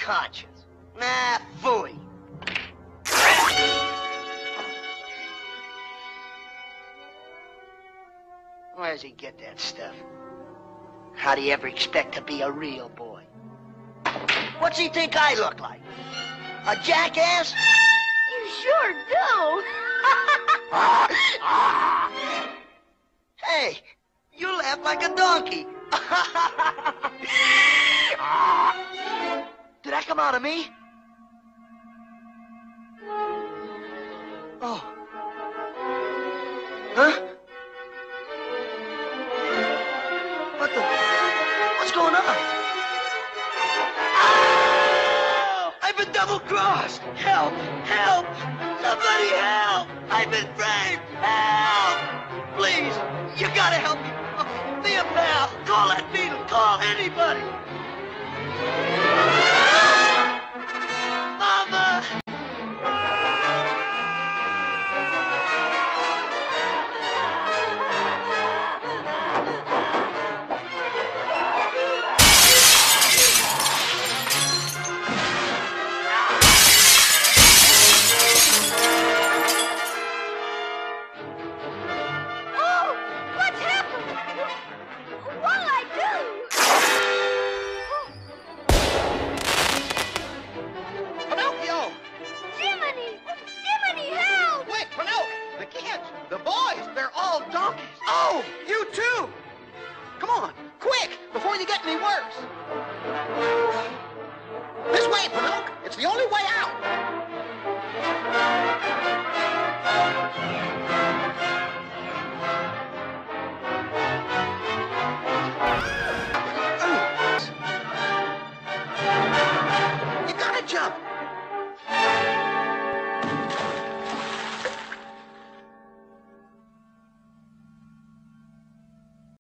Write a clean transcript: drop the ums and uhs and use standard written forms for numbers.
conscience. Nah, phooey. Where does he get that stuff? How'd he ever expect to be a real boy? What's he think I look like? A jackass? You sure do. Hey, you laugh like a donkey. Did that come out of me? Oh. Huh? What's going on? Oh! I've been double-crossed! Help! Help! Somebody help! I've been framed! Help! Please, you gotta help me! Be a pal! Call that beetle! Call anybody! Mama! The boys, they're all donkeys. Oh, you too! Come on, quick, before you get any worse. This way, Pinocchio. It's the only way out.